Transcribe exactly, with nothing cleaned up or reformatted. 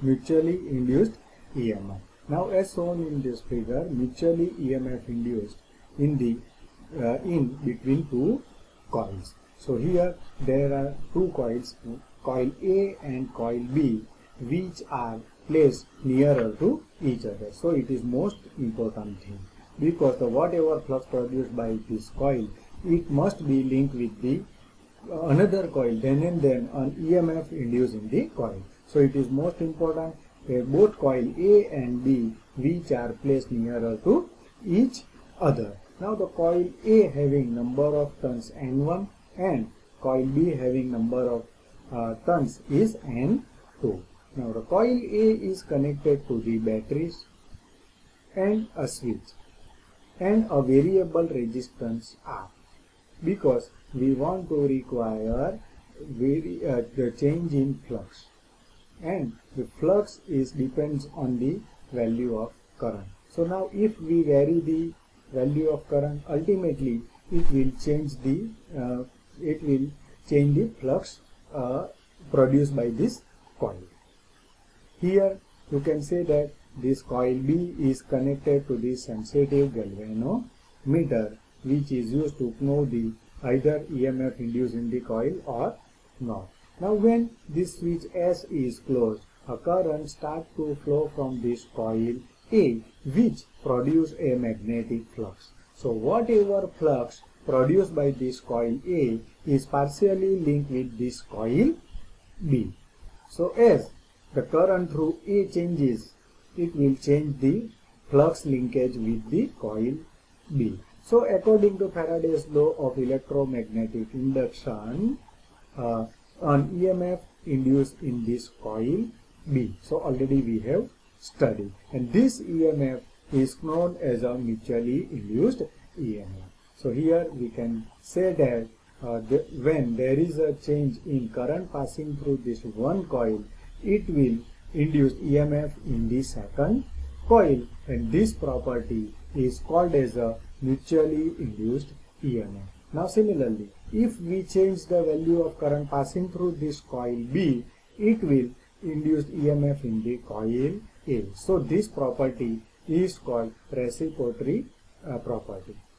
mutually induced E M F. Now, as shown in this figure, mutually E M F induced in the uh, in between two coils. So here there are two coils, coil A and coil B, which are placed nearer to each other. So it is most important thing, because the whatever flux produced by this coil, it must be linked with the uh, another coil, then and then an E M F induced in the coil. So it is most important that both coil A and B, which are placed nearer to each other. Now the coil A having number of turns N one and coil B having number of uh, turns is N two. Now the coil A is connected to the batteries and a switch and a variable resistance R, because we want to require very, uh, the change in flux, and the flux is depends on the value of current. So now if we vary the value of current, ultimately it will change the uh, it will change the flux uh, produced by this coil. Here you can say that this coil B is connected to the sensitive galvanometer, which is used to know the either E M F induced in the coil or not. Now when this switch S is closed, a current starts to flow from this coil A, which produce a magnetic flux. So whatever flux produced by this coil A is partially linked with this coil B. So as the current through A changes, it will change the flux linkage with the coil B. So according to Faraday's law of electromagnetic induction, uh, an E M F induced in this coil B. So already we have studied, and this E M F is known as a mutually induced E M F. So here we can say that uh, the, when there is a change in current passing through this one coil, it will induce E M F in the second coil, and this property is called as a mutually induced E M F. Now similarly, if we change the value of current passing through this coil B, it will induce E M F in the coil A. So this property is called reciprocity uh, property.